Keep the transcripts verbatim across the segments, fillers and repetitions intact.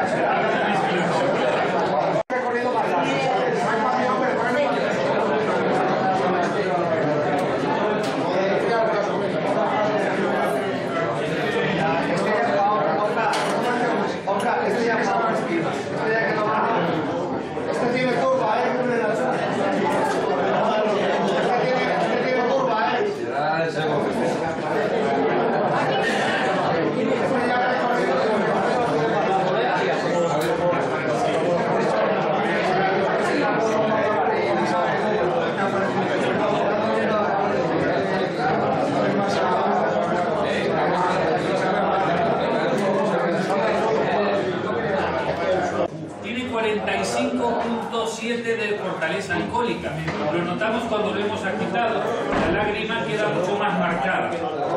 cuarenta y cinco punto siete de fortaleza alcohólica. Lo notamos cuando lo hemos agitado, la lágrima queda mucho más marcada.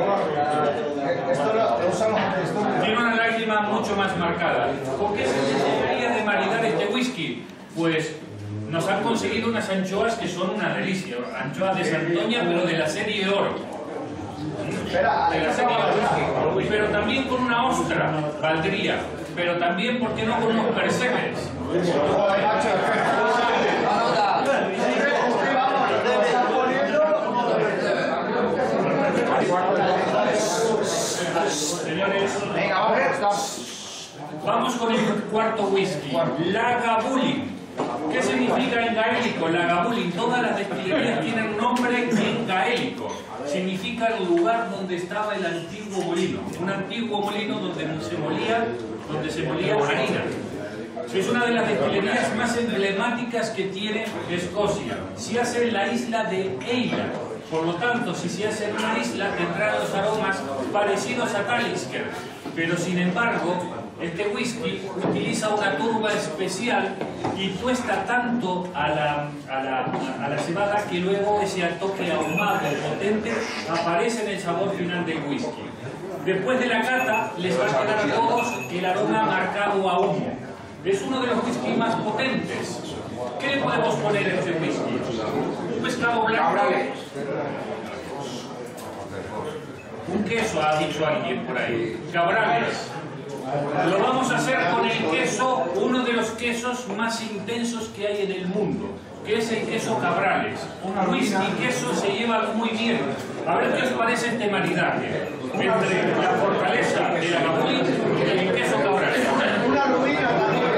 Tiene una lágrima mucho más marcada. ¿Por qué se necesitaría de maridar este whisky? Pues nos han conseguido unas anchoas que son una delicia. Anchoas de Santoña, pero de la serie Oro. De la serie Oro. Pero también con una ostra, valdría. Pero también, ¿por qué no con unos percebes? Señores, vamos con el cuarto whisky, Lagavulin. ¿Qué significa en gaélico? Lagavulin. Todas las destilerías tienen un nombre en gaélico. Significa el lugar donde estaba el antiguo molino. Un antiguo molino donde se molía, donde se molía harina. Es una de las destilerías más emblemáticas que tiene Escocia. Se hace en la isla de Eila. Por lo tanto, si se hace en una isla, tendrá los aromas parecidos a Talisker. Pero sin embargo, este whisky utiliza una turba especial y tuesta tanto a la, a la, a la cebada que luego ese toque ahumado potente aparece en el sabor final del whisky. Después de la cata, les va a quedar a todos el aroma marcado a humo. Es uno de los whisky más potentes. ¿Qué le podemos poner a este whisky? Un pescado blanco. Un queso, ha dicho alguien por ahí. Cabrales. Lo vamos a hacer con el queso, uno de los quesos más intensos que hay en el mundo, que es el queso Cabrales. Whisky y queso se llevan muy bien. A ver qué os parece este maridaje entre la fortaleza de la Lagavulin y el queso Cabrales. Una ruina también.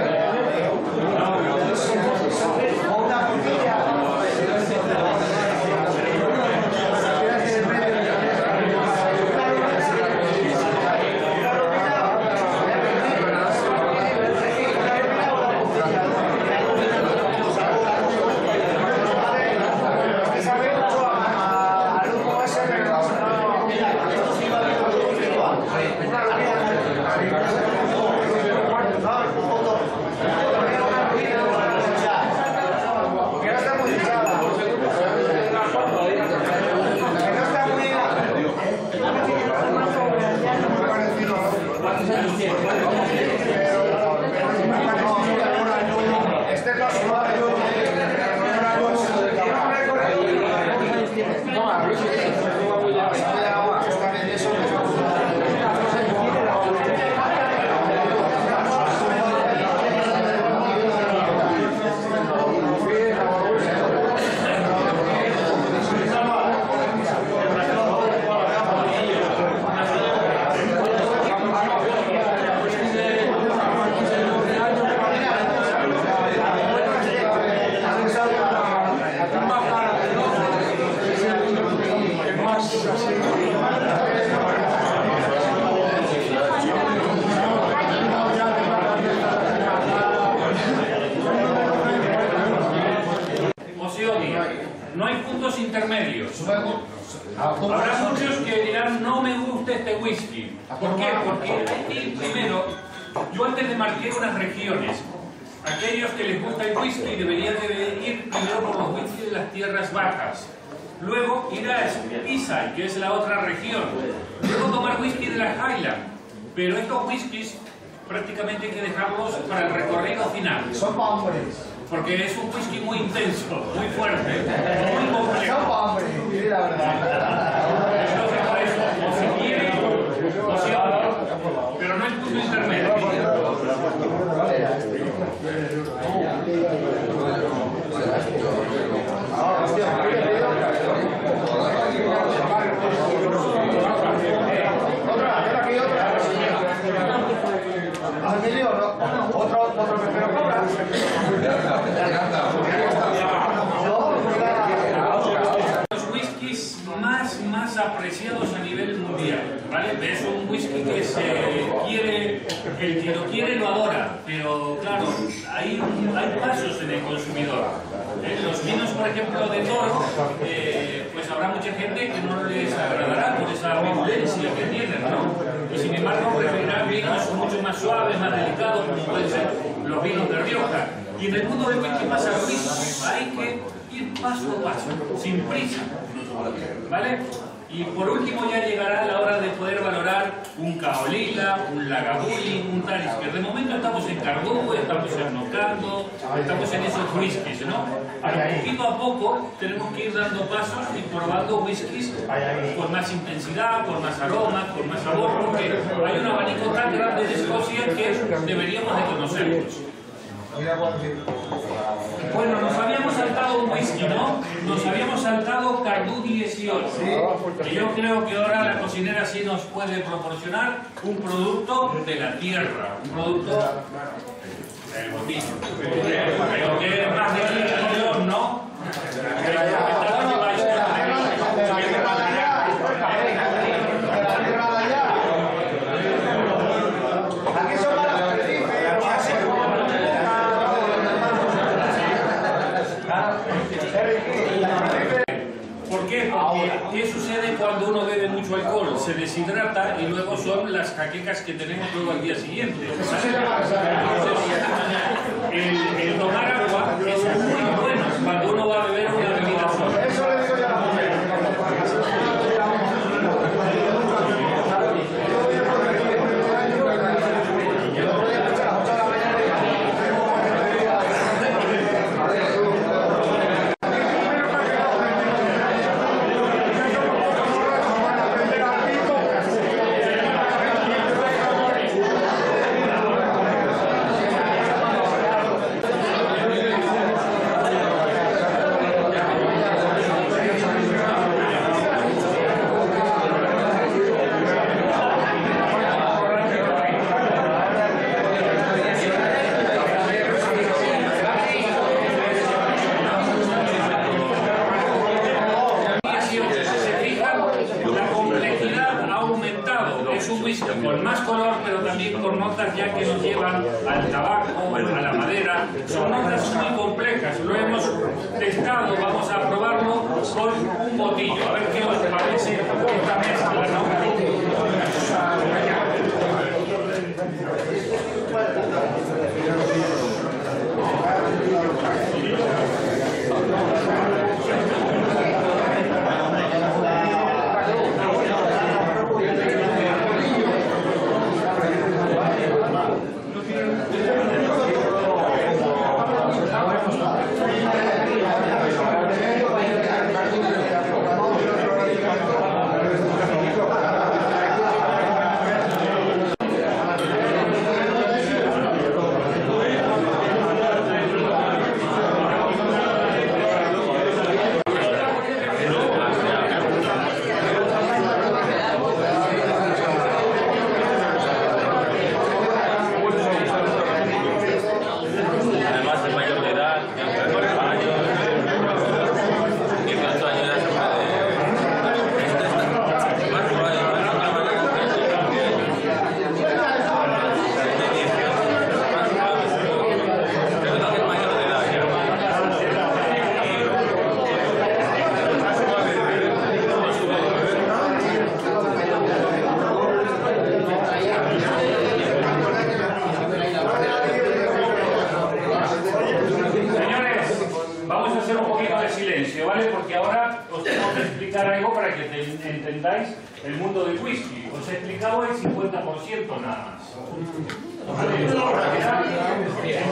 No hay puntos intermedios. Habrá muchos que dirán, no me gusta este whisky. ¿Por qué? Porque hay que ir primero, yo antes le marqué unas regiones. Aquellos que les gusta el whisky deberían de ir primero por los whisky de las tierras bajas. Luego ir a Speyside, que es la otra región. Luego tomar whisky de las Highland. Pero estos whiskies prácticamente hay que dejarlos para el recorrido final. Son para hombres. Porque es un whisky muy intenso, muy fuerte, muy complejo. Son para hombres, diré la verdad. Entonces, por eso, o se quiere, o se odia. Pero no hay punto intermedio. Los whiskies más, más apreciados a nivel mundial, ¿vale? Es un whisky que se quiere, el que lo quiere lo adora, pero claro, hay, hay pasos en el consumidor. ¿Eh? Los vinos, por ejemplo, de Toro, eh, pues habrá mucha gente que no les agradará por esa virulencia que tienen, ¿no? Y sin embargo preferirán vinos mucho más suaves, más delicados, como pueden ser los vinos de Rioja. Y en el mundo del whisky pasa lo mismo, hay que ir paso a paso, sin prisa, ¿vale? Y por último ya llegará la hora de poder valorar un Caolila, un Lagavulin, un Talisker, que de momento estamos en Cardú, estamos en Nocando, estamos en esos whiskies, ¿no? Ahora, poquito a poco tenemos que ir dando pasos y probando whiskies con más intensidad, con más aromas, con más sabor, porque hay un abanico tan grande de Escocia que deberíamos de conocerlos. Bueno, nos habíamos saltado un whisky, ¿no? Nos habíamos saltado Cardú dieciocho. Que yo creo que ahora la cocinera sí nos puede proporcionar un producto de la tierra, un producto del botín. Pero que es más de quince millones, ¿no? ¿Por qué? Porque ¿qué sucede cuando uno bebe mucho alcohol? Se deshidrata y luego son las jaquecas que tenemos luego al día siguiente. Entonces, el, el tomar agua es muy bueno cuando uno va a beber una bebida sola. Eso le digo yo a la mujer. Con más color, pero también con notas ya que nos llevan al tabaco, a la madera. Son notas muy complejas, lo hemos testado, vamos a probarlo con un botillo, a ver qué os parece esta mezcla, ¿no? ¿Vale? Porque ahora os tengo que explicar algo para que te entendáis el mundo del whisky. Os he explicado el cincuenta por ciento nada más. ¿Vale?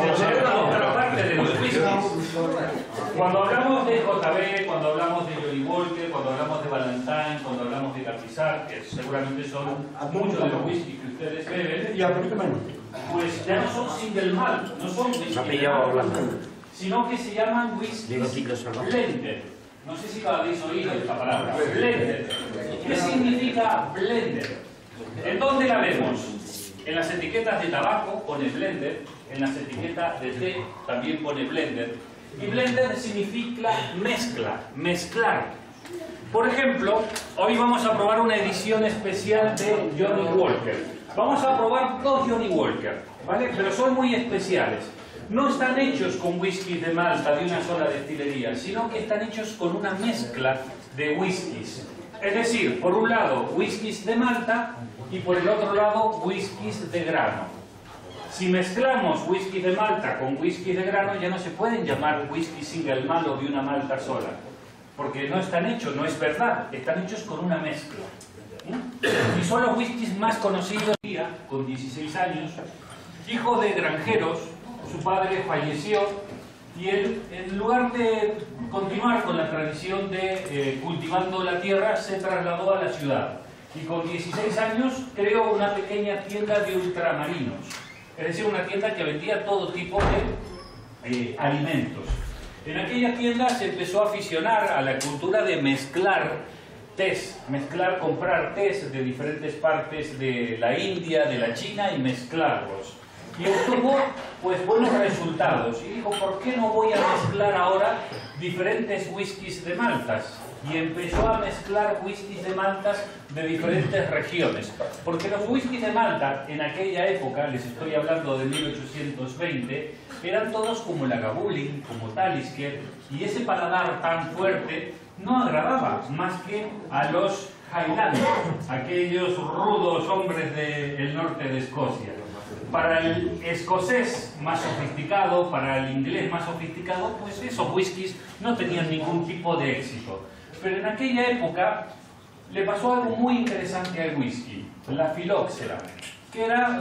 Otra parte de los whiskies. Cuando hablamos de J B, cuando hablamos de Jolly Walker, cuando hablamos de Ballantine, cuando hablamos de Capizar, que seguramente son muchos de los whisky que ustedes beben, pues ya no son single malt, no son whisky, sino que se llaman whisky blended. No sé si lo habéis oído esta palabra, blended. ¿Qué significa blended? ¿En dónde la vemos? En las etiquetas de tabaco pone blended, en las etiquetas de té también pone blended. Y blended significa mezcla, mezclar. Por ejemplo, hoy vamos a probar una edición especial de Johnnie Walker. Vamos a probar dos Johnnie Walker, ¿vale? Pero son muy especiales. No están hechos con whisky de Malta de una sola destilería, sino que están hechos con una mezcla de whiskies. Es decir, por un lado, whiskies de Malta y por el otro lado, whiskies de grano. Si mezclamos whisky de Malta con whisky de grano, ya no se pueden llamar whisky single malt o de una malta sola, porque no están hechos, no es verdad, están hechos con una mezcla. Y son los whiskies más conocidos, con dieciséis años, hijo de granjeros, su padre falleció y él, en lugar de continuar con la tradición de eh, cultivando la tierra, se trasladó a la ciudad y con dieciséis años creó una pequeña tienda de ultramarinos. Es decir, una tienda que vendía todo tipo de eh, alimentos. En aquella tienda se empezó a aficionar a la cultura de mezclar tés, mezclar, comprar tés de diferentes partes de la India, de la China y mezclarlos. Y obtuvo pues buenos resultados. Y dijo, ¿por qué no voy a mezclar ahora diferentes whiskies de maltas? Y empezó a mezclar whiskies de maltas de diferentes regiones. Porque los whiskies de Malta, en aquella época, les estoy hablando de mil ochocientos veinte, eran todos como Lagavulin, como Talisker, y ese paladar tan fuerte no agradaba más que a los Highlanders, aquellos rudos hombres del norte de Escocia. Para el escocés más sofisticado, para el inglés más sofisticado, pues esos whiskies no tenían ningún tipo de éxito. Pero en aquella época le pasó algo muy interesante al whisky, la filoxera, que era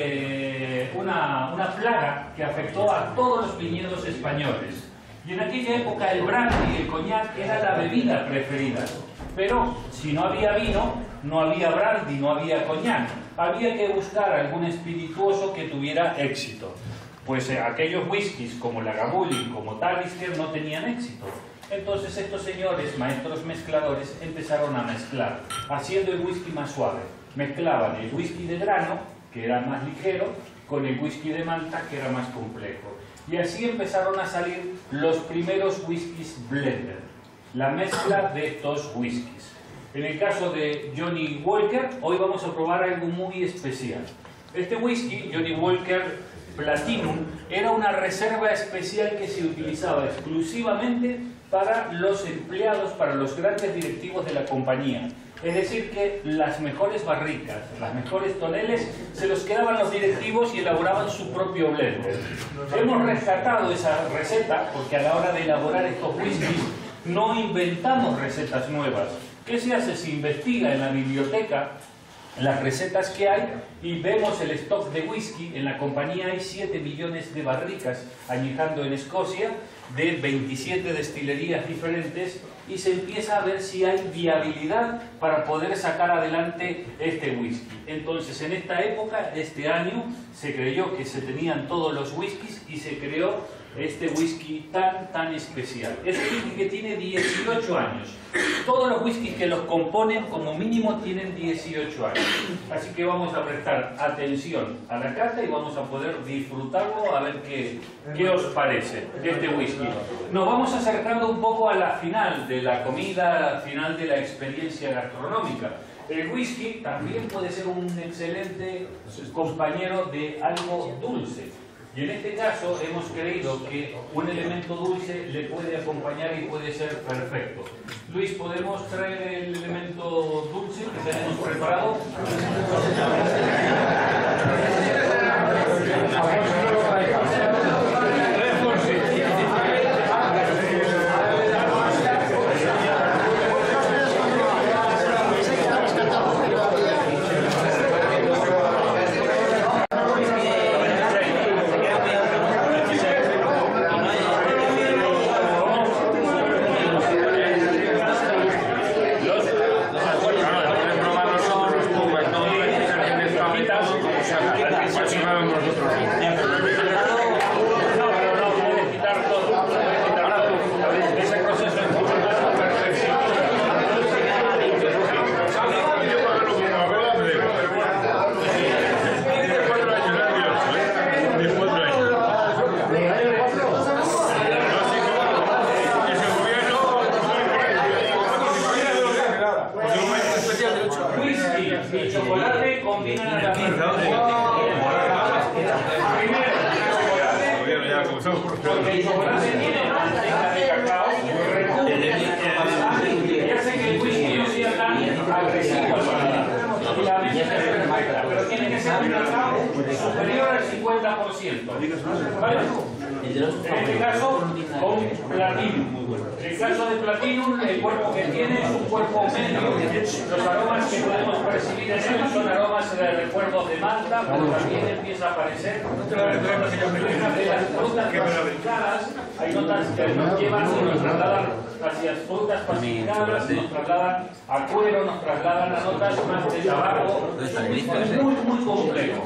eh, una, una plaga que afectó a todos los viñedos españoles. Y en aquella época el brandy y el coñac era la bebida preferida. Pero si no había vino, no había brandy, no había coñac. Había que buscar algún espirituoso que tuviera éxito. Pues eh, aquellos whiskies como Lagavulin, como Talisker no tenían éxito. Entonces estos señores, maestros mezcladores, empezaron a mezclar, haciendo el whisky más suave. Mezclaban el whisky de grano, que era más ligero, con el whisky de Malta, que era más complejo. Y así empezaron a salir los primeros whiskies blended, la mezcla de estos whiskies. En el caso de Johnnie Walker, hoy vamos a probar algo muy especial. Este whisky, Johnnie Walker Platinum, era una reserva especial que se utilizaba exclusivamente para los empleados, para los grandes directivos de la compañía. Es decir, que las mejores barricas, las mejores toneles, se los quedaban los directivos y elaboraban su propio blender. Hemos rescatado esa receta porque a la hora de elaborar estos whiskies no inventamos recetas nuevas. ¿Qué se hace? Se investiga en la biblioteca las recetas que hay y vemos el stock de whisky. En la compañía hay siete millones de barricas añejando en Escocia de veintisiete destilerías diferentes y se empieza a ver si hay viabilidad para poder sacar adelante este whisky. Entonces, en esta época, este año, se creyó que se tenían todos los whiskies y se creó este whisky tan, tan especial. Es un whisky que tiene dieciocho años. Todos los whiskies que los componen, como mínimo, tienen dieciocho años. Así que vamos a prestar atención a la cata y vamos a poder disfrutarlo, a ver qué, qué os parece este whisky. Nos vamos acercando un poco a la final de la comida, a la final de la experiencia gastronómica. El whisky también puede ser un excelente compañero de algo dulce. Y en este caso hemos creído que un elemento dulce le puede acompañar y puede ser perfecto. Luis, ¿podemos traer el elemento dulce que tenemos preparado? estábamos nosotros. No, pero no, puedes quitar todo. Puedes quitar todo. Ese proceso es mucho más perfeccionado. Yo para lo que me abuela me debo. De cuatro años, nervioso, ¿eh? De cuatro años. Ese gobierno... Whisky y chocolate combinan a la perfección. Primero, chocolate, Ya comenzamos por porque el chocolate tiene manteca de cacao, recubre y hace que el whisky no sea tan agresivo al paladar. Y la mezcla es perfecta, pero tiene que ser un cacao superior al cincuenta por ciento. ¿Vale? En este caso, con platino. En el caso de platino, el cuerpo que tiene es un cuerpo medio. Los aromas que podemos percibir en él son aromas de recuerdos de malta, pero también empieza a aparecer de las frutas pacificadas. Hay notas que nos llevan y nos trasladan hacia frutas pacificadas, nos trasladan a cuero, nos trasladan a notas más de tabaco. Es un whisky muy, muy complejo.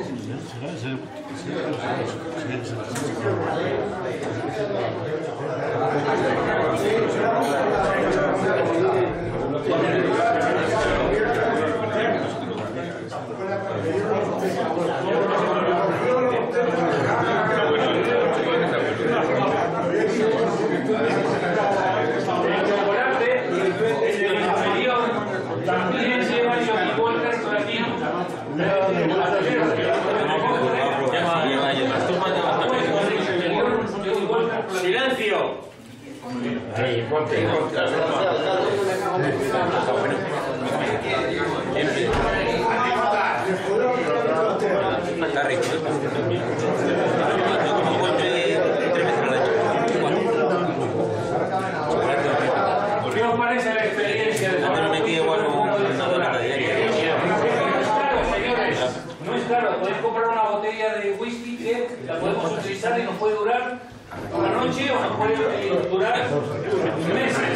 También lleva Johnny Walker platino. ¡Silencio! Está rico. ¿Qué os parece la experiencia de tomar un whisky con un poco de sabor? No es caro, señores. No es caro. Podéis comprar una botella de whisky que la podemos utilizar y nos puede durar una noche o nos puede durar meses.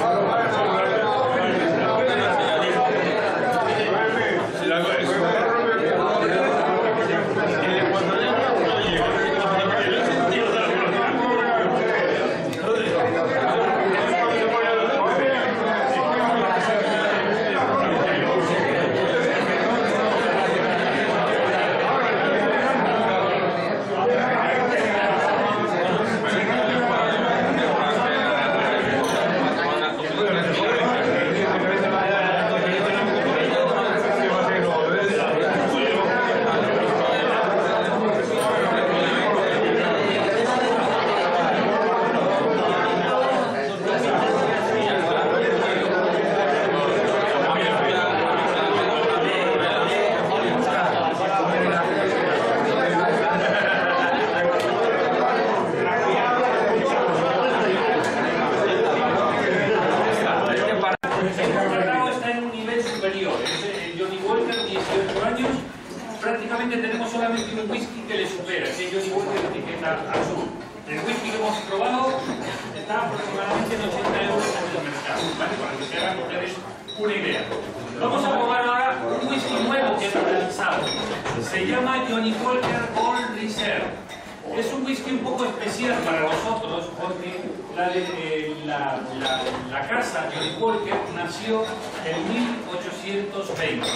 Prácticamente tenemos solamente un whisky que le supera, que es Johnny Walker de etiqueta azul. El whisky que hemos probado está aproximadamente en ochenta euros en el mercado, ¿vale? Para que se hagan ustedes una idea. Vamos a probar ahora un whisky nuevo que hemos lanzado. Se llama Johnny Walker Old Reserve. Es un whisky un poco especial para nosotros porque la, eh, la, la, la casa Johnny Walker nació en mil ochocientos veinte.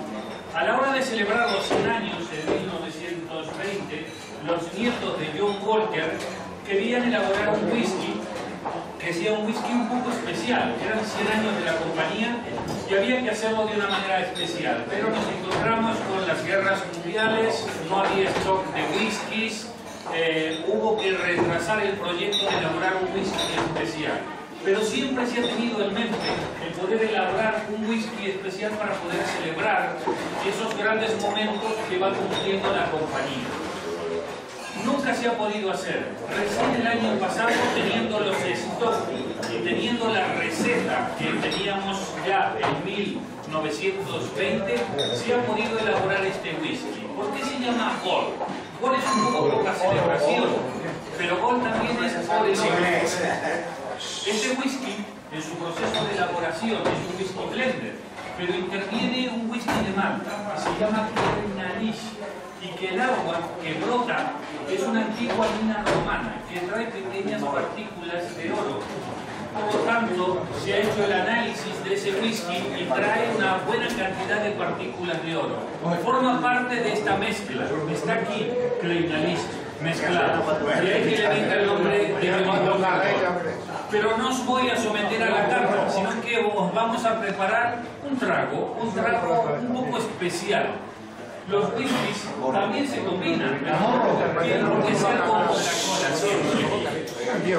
A la hora de celebrar los cien años en mil novecientos veinte, los nietos de John Walker querían elaborar un whisky que sea un whisky un poco especial. Eran cien años de la compañía y había que hacerlo de una manera especial. Pero nos encontramos con las guerras mundiales, no había stock de whiskies, eh, hubo que retrasar el proyecto de elaborar un whisky especial. Pero siempre se ha tenido en mente el poder elaborar un whisky especial para poder celebrar esos grandes momentos que va cumpliendo la compañía. Nunca se ha podido hacer. Recién el año pasado, teniendo los stocks y teniendo la receta que teníamos ya en mil novecientos veinte, se ha podido elaborar este whisky. ¿Por qué se llama Gold? Gold es un poco por la celebración, pero Gold también es por el oro. Este whisky, en su proceso de elaboración, es un whisky blender, pero interviene un whisky de malta, que se llama Kernanish. y que el agua que brota es una antigua mina romana que trae pequeñas partículas de oro. Por lo tanto, se ha hecho el análisis de ese whisky y trae una buena cantidad de partículas de oro. Forma parte de esta mezcla. Está aquí, Kleinalist, mezclado. De ahí que le venga el nombre de Benignor. Pero no os voy a someter a la carta, sino que os vamos a preparar un trago, un trago un poco especial. Los whiskies también se combinan, pero tienen que ser como la cola siempre.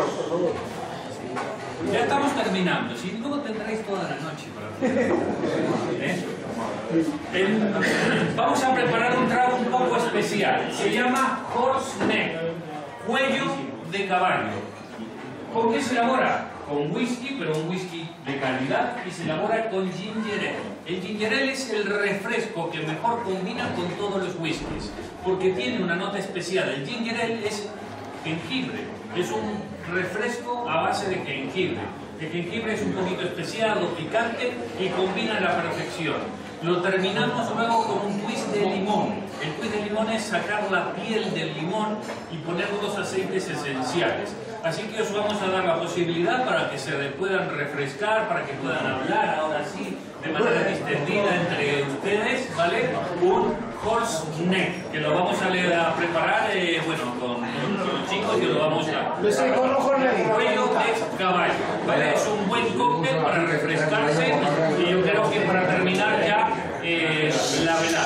Ya estamos terminando, si luego tendréis toda la noche para hacerlo. ¿Eh? El, vamos a preparar un trago un poco especial. Se llama Horse Neck, cuello de caballo. ¿Con qué se elabora? Con whisky, pero un whisky de calidad, y se elabora con ginger ale. El ginger ale es el refresco que mejor combina con todos los whiskies, porque tiene una nota especial. El ginger ale es jengibre, es un refresco a base de jengibre. El jengibre es un poquito especial, picante y combina a la perfección. Lo terminamos luego con un twist de limón. El twist de limón es sacar la piel del limón y poner los aceites esenciales. Así que os vamos a dar la posibilidad para que se puedan refrescar, para que puedan hablar ahora sí de manera distendida entre ustedes, ¿vale? Un horse neck, que lo vamos a, leer, a preparar, eh, bueno, con, con los chicos, que lo vamos a... Cuello de caballo, ¿vale? Es un buen cóctel para refrescarse y yo creo que para terminar ya eh, la velada.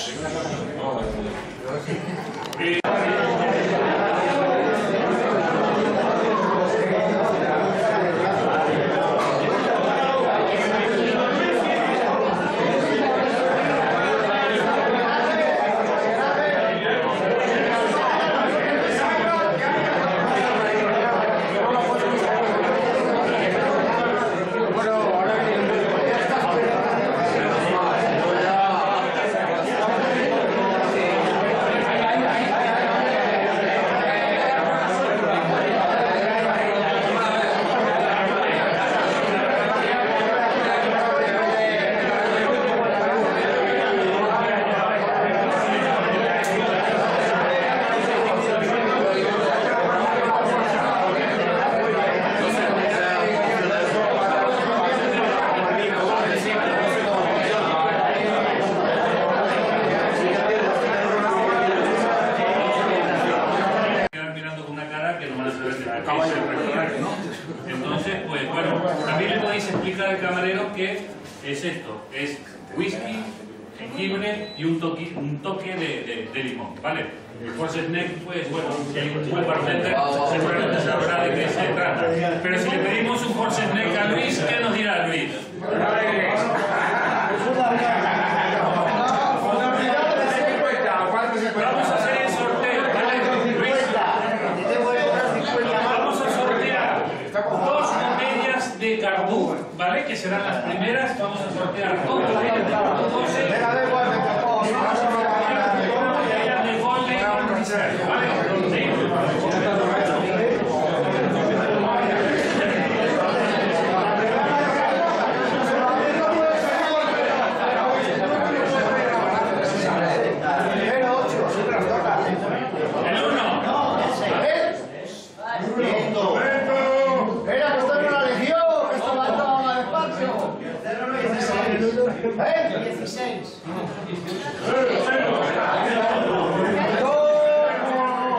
Eh, Entonces, pues bueno, también le podéis explicar al camarero que es esto, es whisky, jengibre y un toque, un toque de, de, de limón, ¿vale? El horse neck, pues bueno, si hay un buen bartender, seguramente sabrá de qué se trata. Pero si le pedimos un horse neck a Luis, ¿qué nos dirá Luis? Vamos a hacer el sorteo, ¿vale? Luis, vamos a sortear dos botellas de Cardú, ¿vale? Que serán las primeras. Vamos a sortear dos botellas de Cardú doce. dieciséis.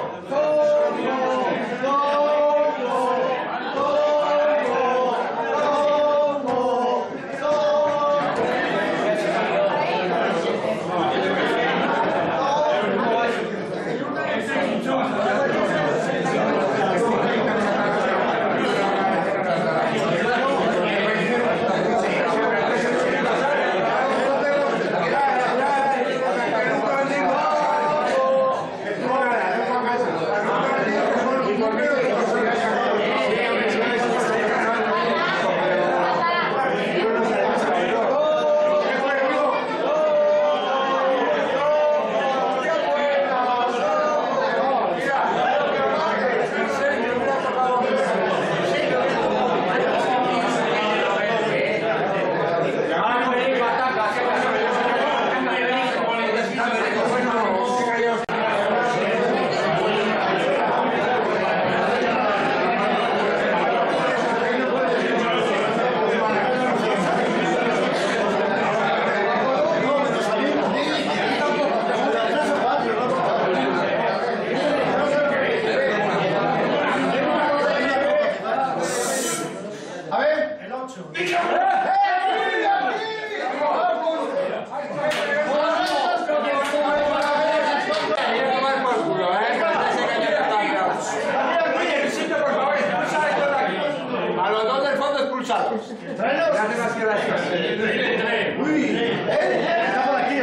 Dile tres. Está por aquí.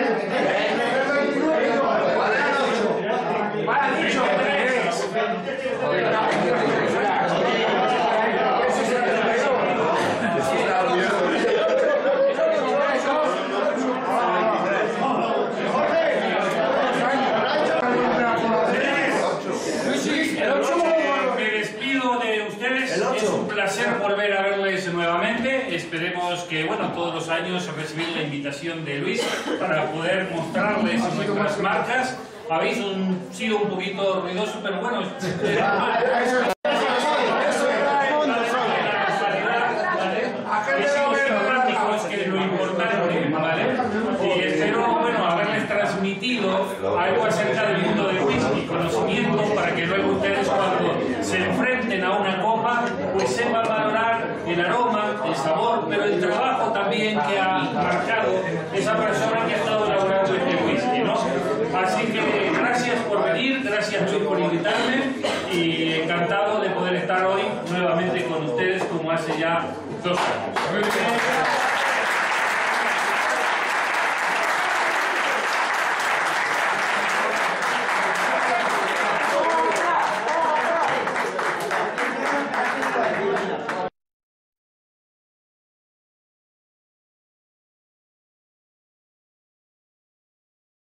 Para dicho tres. Me despido de ustedes. Es un placer volver a verles nuevamente. Esperemos que, bueno, todos los años recibir la invitación de Luis para poder mostrarles nuestras marcas. Habéis un, sido un poquito ruidoso, pero bueno. Eh, que es lo importante, ¿vale? Y espero, bueno, haberles transmitido algo acerca del mundo del whisky, conocimiento, para que luego ustedes cuando se enfrenten a una copa, pues sepan valorar el aroma, el sabor, pero el trabajo también que ha marcado esa persona que ha estado elaborando este whisky, ¿no? Así que gracias por venir, gracias Luis por invitarme y encantado de poder estar hoy nuevamente con ustedes como hace ya dos años.